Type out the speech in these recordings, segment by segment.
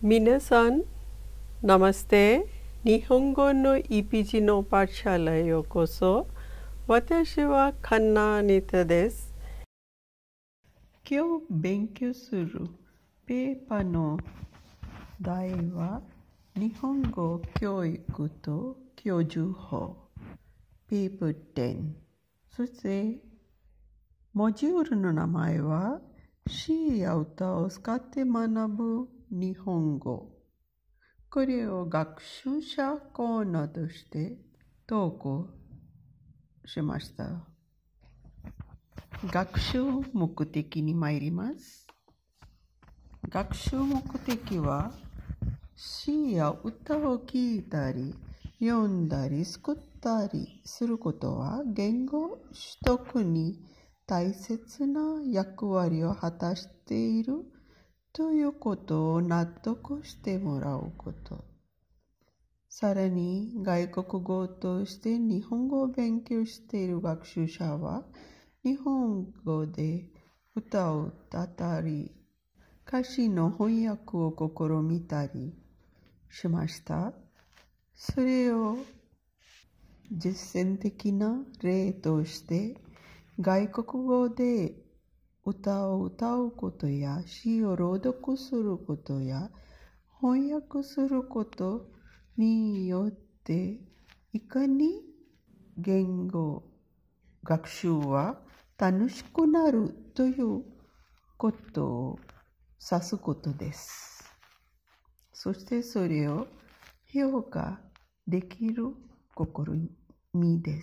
皆さん、Namaste。日本語のEPGのパーシャラへようこそ。私はカンナアニタです。今日勉強するペーパーの題は日本語教育と教授法ペーパー10。そしてモジュールの名前は詩や歌を使って学ぶ日本語。これを学習者コーナーとして投稿しました。学習目的に参ります。学習目的は詩や歌を聴いたり読んだり作ったりすることは言語取得に大切な役割を果たしているということを納得してもらうこと。さらに外国語として日本語を勉強している学習者は日本語で歌を歌ったり歌詞の翻訳を試みたりしました。それを実践的な例として外国語で歌を歌うことや詩を朗読することや翻訳することによっていかに言語学習は楽しくなるということを指すことです。そしてそれを評価できる試みです。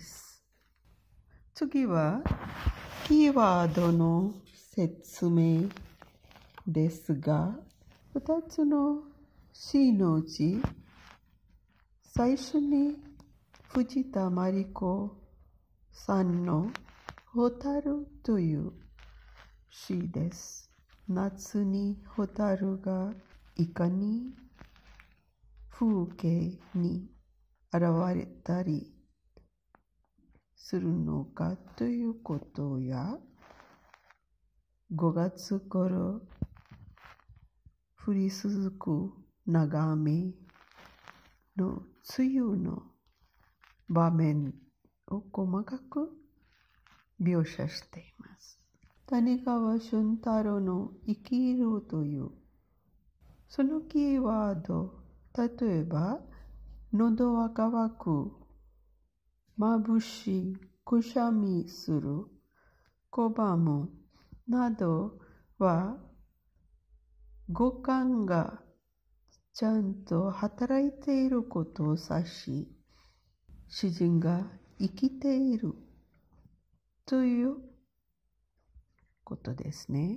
次はキーワードの説明ですが、2つの詩のうち最初に藤田真理子さんのホタルという詩です。夏にホタルがいかに風景に現れたりするのかということや、5月頃降り続く長雨の梅雨の場面を細かく描写しています。谷川俊太郎の生きるというそのキーワード、例えば喉は渇く、眩しい、くしゃみする、拒むなどは五感がちゃんと働いていることを指し、詩人が生きているということですね。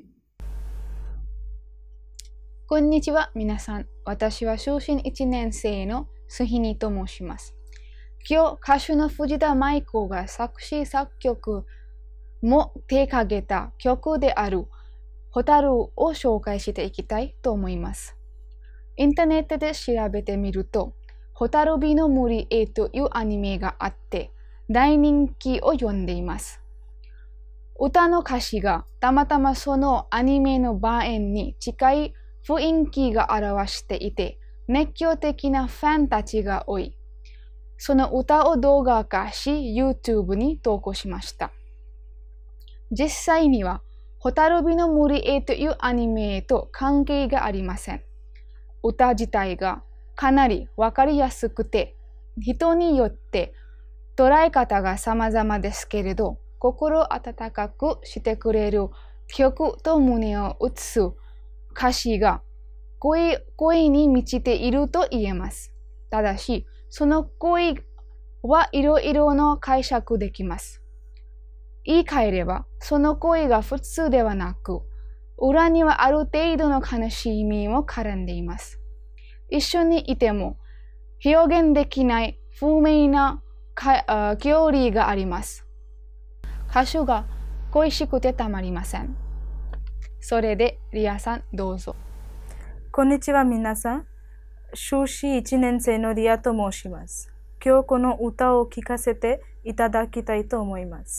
こんにちは、皆さん。私は修身1年生のスヒニと申します。今日、歌手の藤田舞子が作詞作曲も手掛けた曲であるホタルを紹介していきたいと思います。インターネットで調べてみると、ホタルビの森へというアニメがあって大人気を呼んでいます。歌の歌詞がたまたまそのアニメの場面に近い雰囲気が表していて、熱狂的なファンたちが多い。その歌を動画化し、YouTube に投稿しました。実際には、ホタルビの森へというアニメへと関係がありません。歌自体がかなりわかりやすくて、人によって捉え方が様々ですけれど、心温かくしてくれる曲と胸を打つ歌詞が声に満ちていると言えます。ただし、その声はいろいろの解釈できます。言い換えれば、その声が普通ではなく、裏にはある程度の悲しみも絡んでいます。一緒にいても表現できない不明な距離があります。歌手が恋しくてたまりません。それでリアさんどうぞ。 こんにちは皆さん。修士1年生のリアと申します。今日この歌を聴かせていただきたいと思います。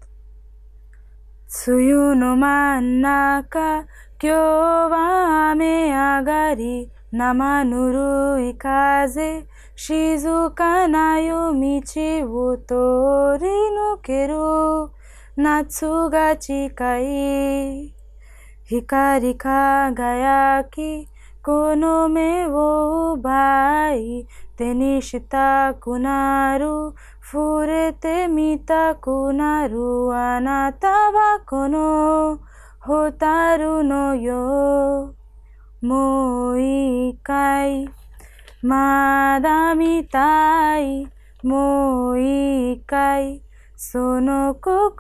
梅雨の真ん中、今日は雨上がり、 生ぬるい風、静かな夜道を通り抜ける。夏が近い。光輝き、この目を奪い、手にしたくなる。触れてみたくなる。あなたはこの蛍のよ。もう一回まだ見たい。もう一回その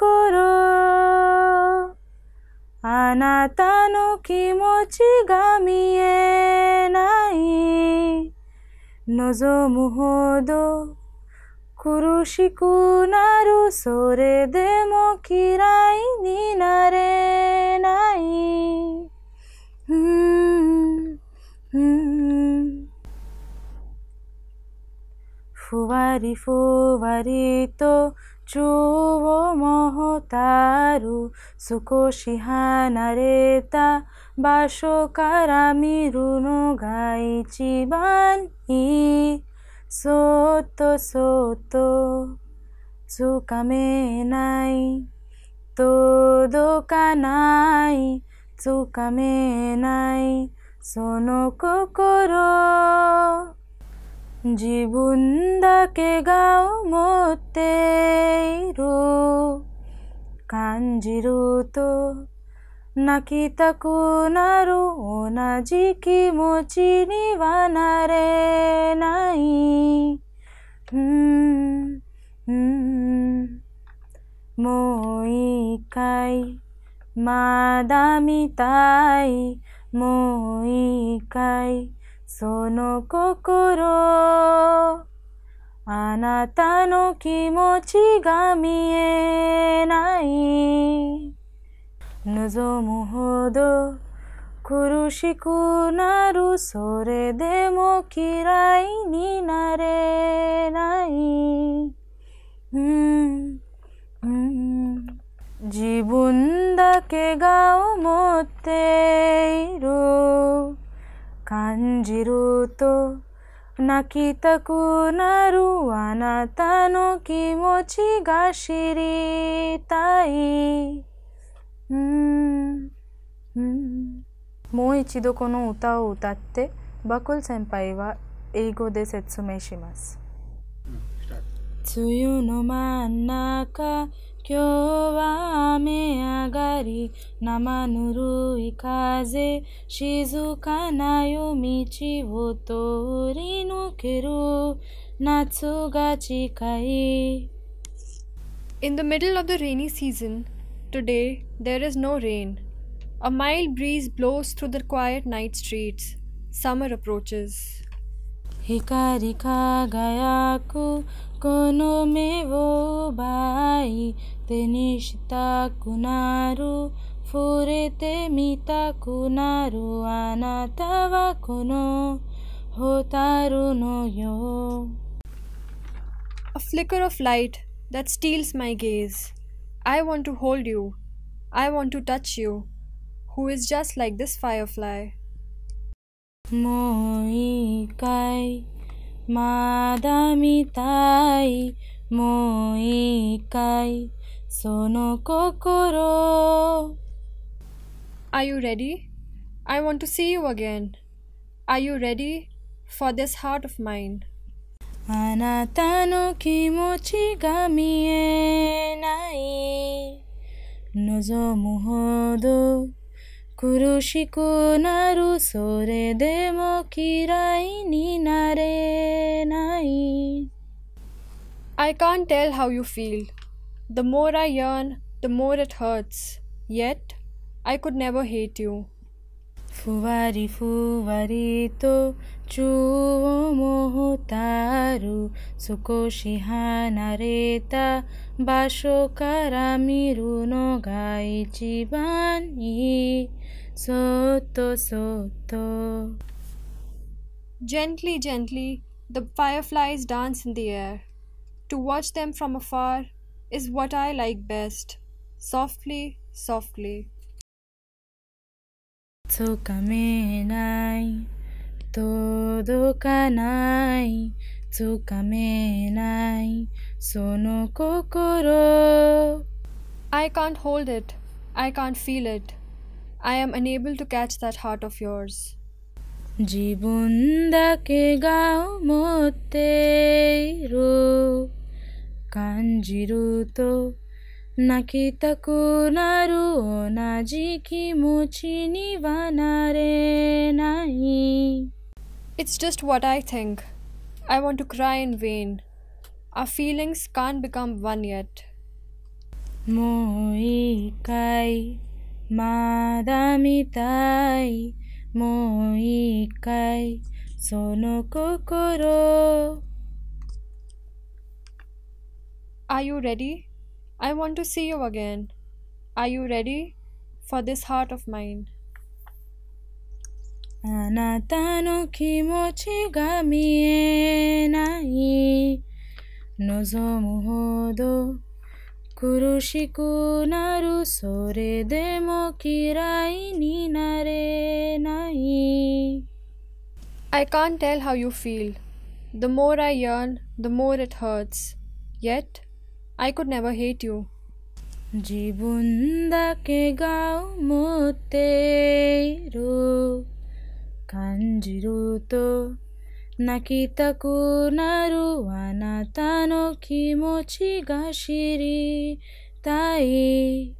心。あなたの気持ちが見えない。望むほど苦しくなる。それでも嫌いになれない。ふわりふわりと宙をもたる。少し離れた場所から見るのが一番いい。そっとそっとつかめない。届かない。つかめない。その心。自分だけが思っている。感じると泣きたくなる。同じ気持ちにはなれない。もう一回まだ見たい。もう一回その心。あなたの気持ちが見えない。望むほど苦しくなる。それでも嫌いになれない。自分だけが思っている。感じると泣きたくなる。あなたの気持ちが知りたい。もう一度この歌を歌ってバクル先輩は英語で説明します。梅雨の真ん中、今日は雨上がり。生ぬるい風、静かな夜道を通り抜ける。夏が近い。 In the middle of the rainy season, today there is no rain. A mild breeze blows through the quiet night streets. Summer approaches. 光輝くこの目を奪い、手にしたくなる。触れてみたくなる。あなたはこの蛍のよ。 A flicker of light that steals my gaze. I want to hold you. I want to touch you, who is just like this firefly. もう一回まだ見たい。もう一回その心。 Are you ready? I want to see you again. Are you ready for this heart of mine? あなたの気持ちが見えない。望むほど苦しくなる。それでも嫌いになれない。 I can't tell how you feel. The more I yearn, the more it hurts. Yet, I could never hate you. ふわりふわりと宙をもたる。少し離れた場所から見るのが一番いい。そっとそっと。 Gently, gently, the fireflies dance in the air. To watch them from afar is what I like best. Softly, softly. つかめない。 届かないつかめないその心 I can't hold it. I can't feel it. I am unable to catch that heart of yours. 自分だけが思っている感じると泣きたくなる同じ気持ちにはなれない It's just what I think. I want to cry in vain. Our feelings can't become one yet. もう一回まだ見たいもう一回その心 Are you ready? I want to see you again. Are you ready for this heart of mine? あなたの気持ちが見えない望むほど苦しくなるそれでも嫌いになれない I can't tell how you feel. The more I yearn, the more it hurts. Yet, I could never hate you. 自分だけが思っている感じると泣きたくなるあなたの気持ちが知りたい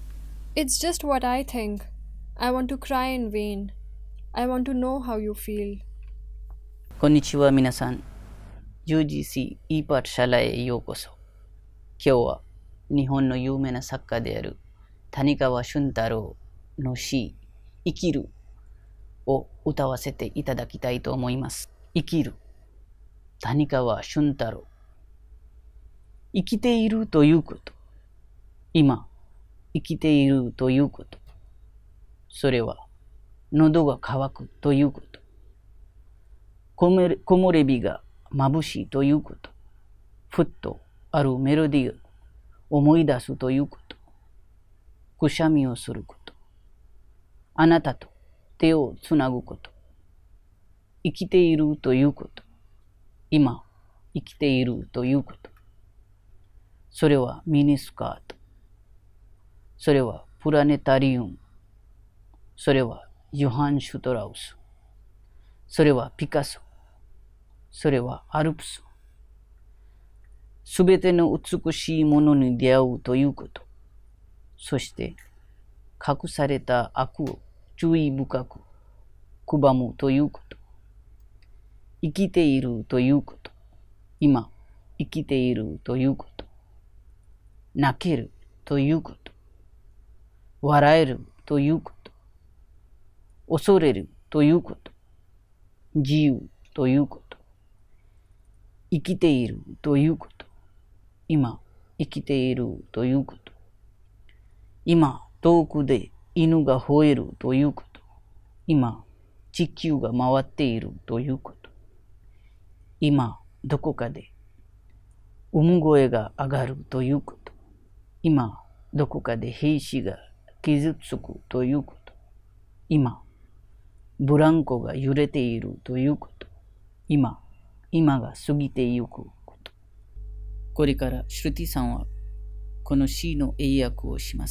It's just what I think. I want to cry in vain. I want to know how you feel. こんにちは皆さん。UGC イーパーシャラへようこそ。今日は日本の有名な作家である谷川俊太郎の詩生きるを歌わせていただきたいと思います。生きる。谷川俊太郎。生きているということ。今、生きているということ。それは、喉が渇くということ。木漏れ日が眩しいということ。ふっとあるメロディーを思い出すということ。くしゃみをすること。あなたと手をつなぐこと。生きているということ。今、生きているということ。それはミニスカート。それはプラネタリウム。それはヨハン・シュトラウス。それはピカソ。それはアルプス。すべての美しいものに出会うということ。そして隠された悪を注意深く拒むということ。生きているということ。今、生きているということ。泣けるということ。笑えるということ。恐れるということ。自由ということ。生きているということ。今、生きているということ。今、遠くで犬が吠えるということ。今、地球が回っているということ。今、どこかで産声が上がるということ。今、どこかで兵士が傷つくということ。今、ブランコが揺れているということ。今が過ぎてゆくこと。これからシュルティさんはこの詩の英訳をします。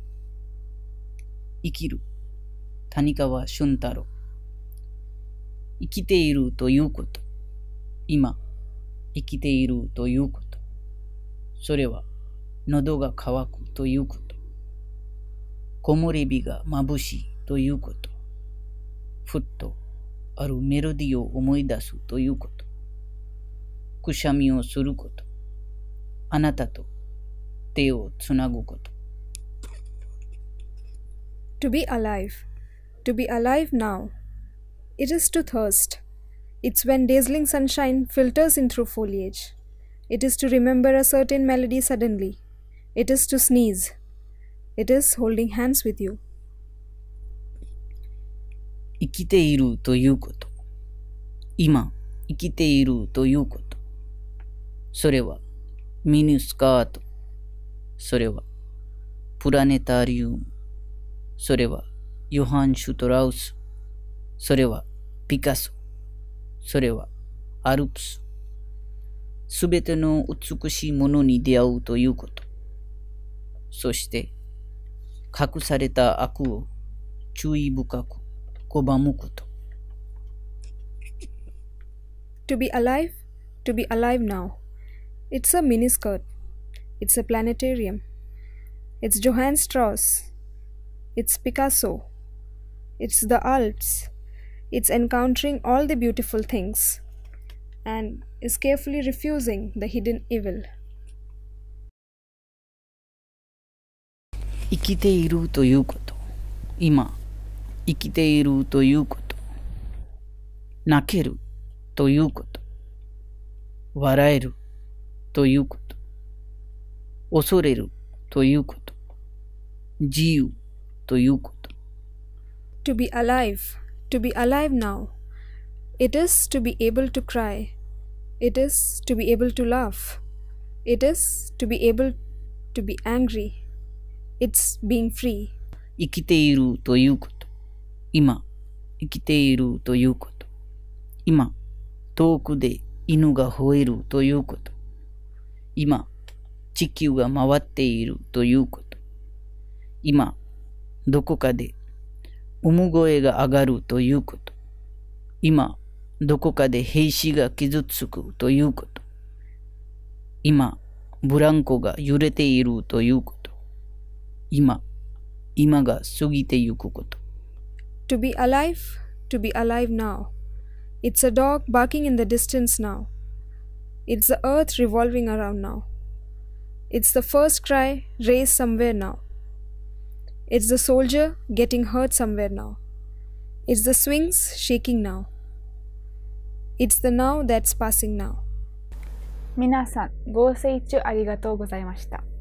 生きる。谷川俊太郎。生きているということ。今、生きているということ。それは喉が渇くということ。木漏れ日が眩しいということ。ふっとあるメロディーを思い出すということ。くしゃみをすること。あなたと手をつなぐこと。 To be alive. To be alive now. It is to thirst. It's when dazzling sunshine filters in through foliage. It is to remember a certain melody suddenly. It is to sneeze. It is holding hands with you. 生きているということ。今、生きているということ。それはミニスカート。それはプラネタリウム。それはヨハン・シュトラウス。それはピカソ。 それはアルプス。すべての美しいものに出会うということ。そして、隠された悪を注意深く拒むこと。 To be alive now. It's a miniskirt. It's a planetarium. It's Johann Strauss. It's Picasso. It's the Alps. It's encountering all the beautiful things and is carefully refusing the hidden evil. 生きているということ。今、生きているということ。泣けるということ。笑えるということ。恐れるということ。自由ということ。 To be alive now. It is to be able to cry. It is to be able to laugh. It is to be able to be angry. It's being free. 生きているということ。今、生きているということ。今、遠くで犬が吠えるということ。今、地球が回っているということ。今、どこかで産声が上がるということ。今、どこかで兵士が傷つくということ。今、ブランコが揺れているということ。今が過ぎてゆくこと。 To be alive now. It's a dog barking in the distance now. It's the earth revolving around now. It's the first cry raised somewhere now. It's the soldier getting hurt somewhere now. It's the swings shaking now. It's the now that's passing now. 皆さん、ご清聴ありがとうございました。